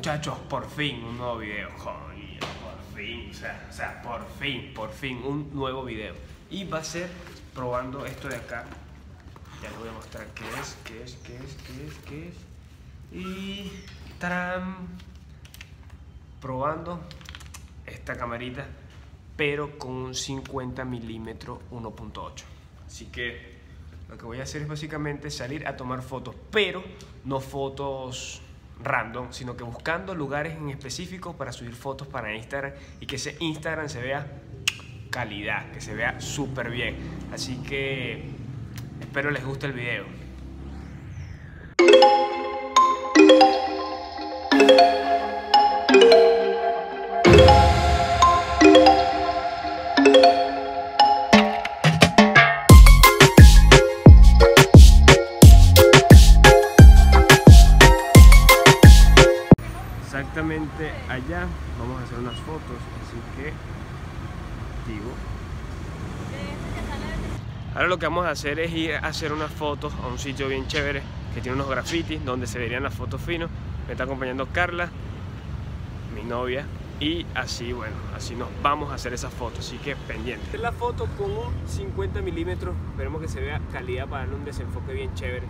Muchachos, por fin un nuevo video. Joder, por fin, o sea, por fin un nuevo video. Y va a ser probando esto de acá. Ya les voy a mostrar qué es. Y ¡tarán! Probando esta camarita, pero con un 50 milímetros 1.8. Así que lo que voy a hacer es básicamente salir a tomar fotos, pero no fotos random, sino que buscando lugares en específico para subir fotos para Instagram y que ese Instagram se vea calidad, que se vea súper bien. Así que espero les guste el video. Exactamente allá vamos a hacer unas fotos, así que digo. Ahora lo que vamos a hacer es ir a hacer unas fotos a un sitio bien chévere que tiene unos grafitis donde se verían las fotos finos. Me está acompañando Carla, mi novia, y así, bueno, así nos vamos a hacer esas fotos, así que pendiente. La foto con un 50 milímetros, esperemos que se vea calidad para darle un desenfoque bien chévere.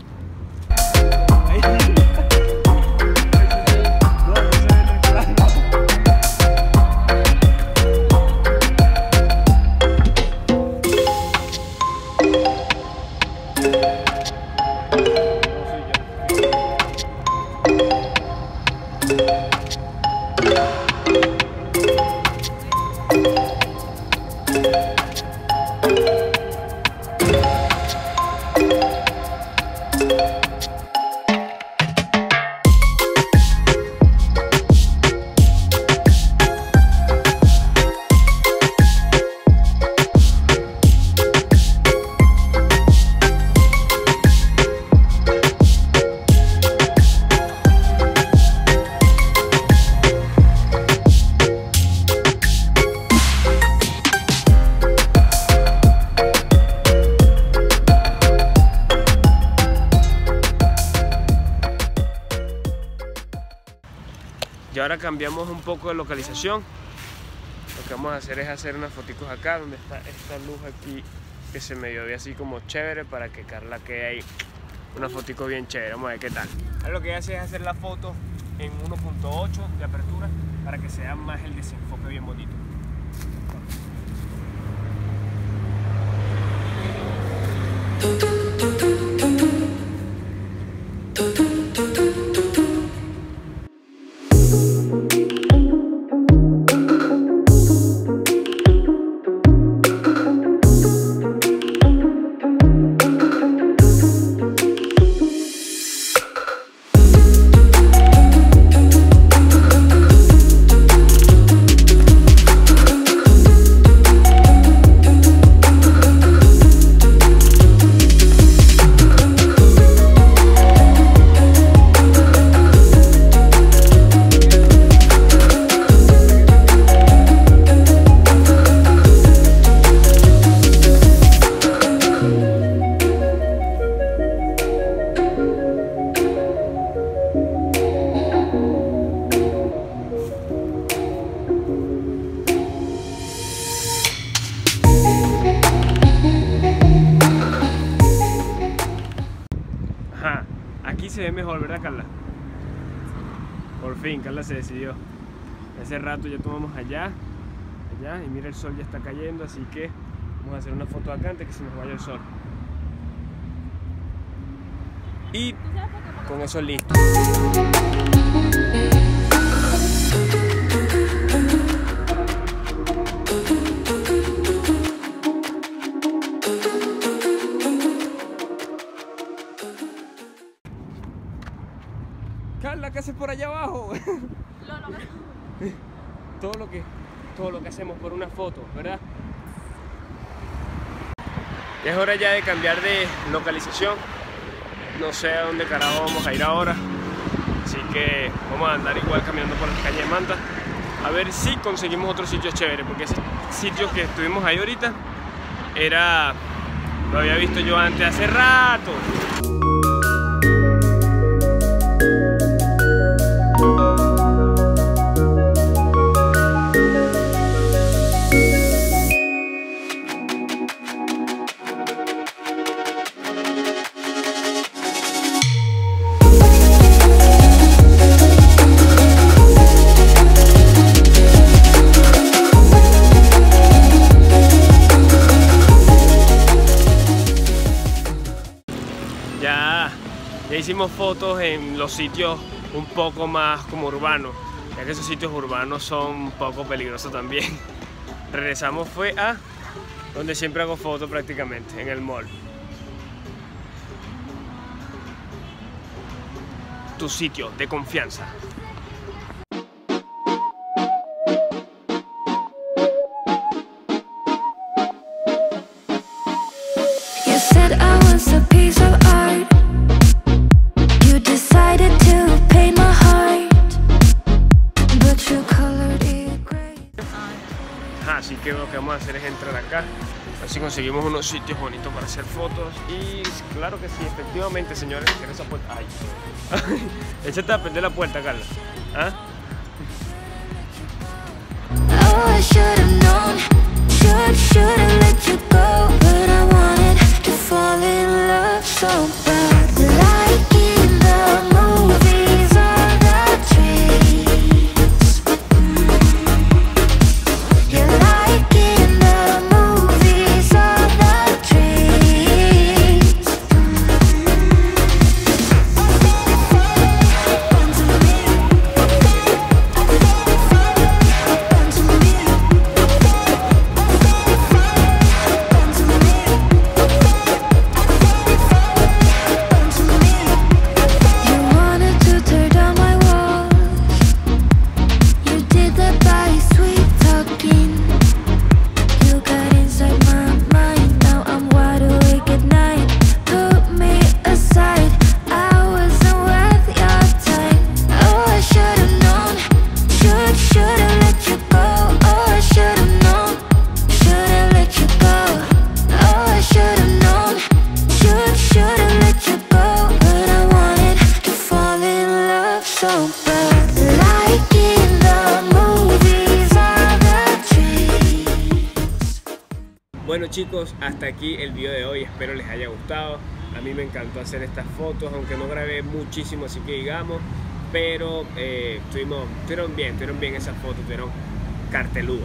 Y ahora cambiamos un poco de localización. Lo que vamos a hacer es hacer unas fotos acá, donde está esta luz aquí, que se medio ve así como chévere, para que Carla quede ahí una fotico bien chévere. Vamos a ver qué tal. Ahora lo que hace es hacer la foto en 1.8 de apertura, para que sea más el desenfoque bien bonito. Aquí se ve mejor, ¿verdad, Carla? Por fin, Carla se decidió. Hace rato ya tomamos allá, y mira, el sol ya está cayendo, así que vamos a hacer una foto acá antes que se nos vaya el sol. Y con eso listo. Carla, ¿qué haces por allá abajo? Todo lo que hacemos por una foto, ¿verdad? Ya es hora ya de cambiar de localización. No sé a dónde carajo vamos a ir ahora, así que vamos a andar igual caminando por las calles de Manta, a ver si conseguimos otro sitio chévere, porque ese sitio que estuvimos ahí ahorita lo había visto yo antes hace rato. Ya hicimos fotos en los sitios un poco más como urbanos, ya que esos sitios urbanos son un poco peligrosos también. Regresamos fue a donde siempre hago fotos prácticamente, en el mall. Tu sitio de confianza. You said I was a piece of art. You decided to paint my heart, but you colored it gray. Así que lo que vamos a hacer es entrar acá, a ver si conseguimos unos sitios bonitos para hacer fotos. Y claro que sí, efectivamente, señores, cierra esa puerta. Ay, échate a prender la puerta, Carla. ¿Ah? Oh, I should have known. Should have let you go, but I wanted to fall in love so bad. Like in the movies or the dreams. You're like in the movies or the dreams. You wanted to tear down my walls. You did that by sweet talking. You got inside my mind. Now I'm wide awake at night. Put me aside. I wasn't worth your time. Oh, I should have known. Should have let you go. Oh, I should have known. Should have let you go. Oh, I should have known. Should have let you go. But I wanted to fall in love so bad. Like in the movies or the dreams. Bueno, chicos, hasta aquí el video de hoy, espero les haya gustado. A mí me encantó hacer estas fotos, aunque no grabé muchísimo, así que digamos, pero estuvieron bien esas fotos, estuvieron cartelúa.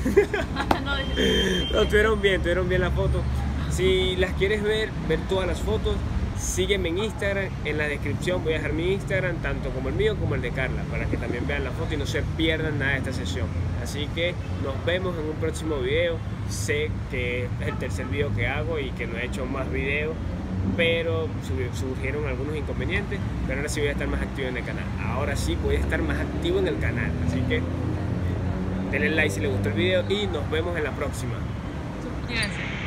No, estuvieron bien las fotos. Si las quieres ver todas las fotos, sígueme en Instagram. En la descripción voy a dejar mi Instagram, tanto como el mío como el de Carla, para que también vean la foto y no se pierdan nada de esta sesión. Así que nos vemos en un próximo video. Sé que es el tercer video que hago y que no he hecho más videos, pero surgieron algunos inconvenientes, pero ahora sí voy a estar más activo en el canal. Ahora sí voy a estar más activo en el canal, así que denle like si les gustó el video y nos vemos en la próxima. Suscríbanse.